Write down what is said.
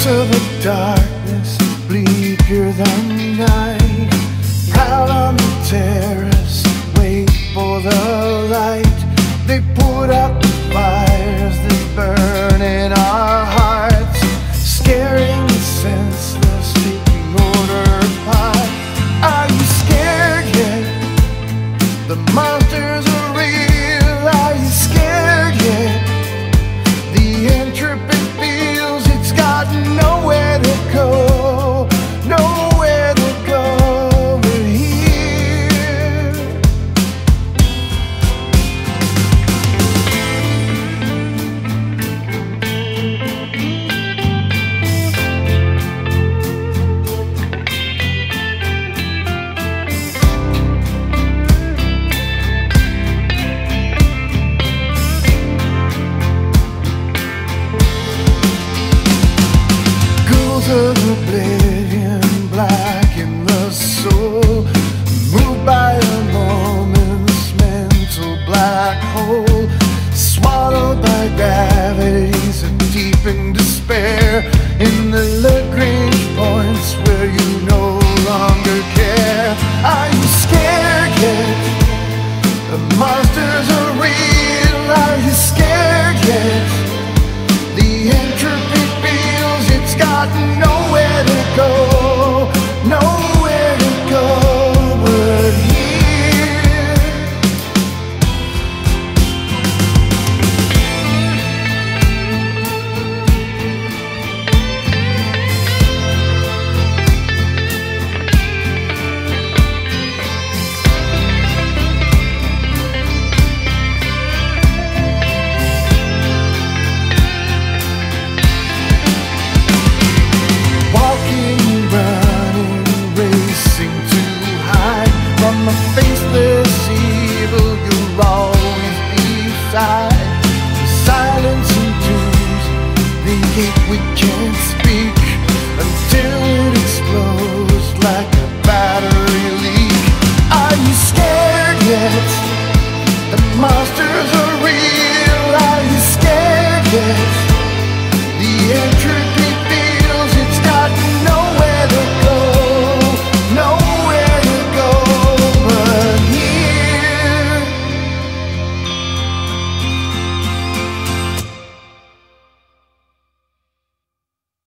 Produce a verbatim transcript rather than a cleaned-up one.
Closer the darkness, bleaker than night. Proud on the terrace, wait for the light. They put out the fires that burn in our hearts, scaring the senseless, taking order apart. Are you scared yet? The monsters are real. Are you scared yet? The intrepid feels it's got nowhere to go, nowhere to go but here. Of oblivion, black in the soul, moved by a moment's mental black hole, swallowed by gravity, so deep in despair, in the Lagrange points where you no longer care. Are you scared yet? The monsters are real. Are you scared yet? The entropy feels it's got nowhere to go, nowhere to go but here. From a faceless evil, you'll always be beside.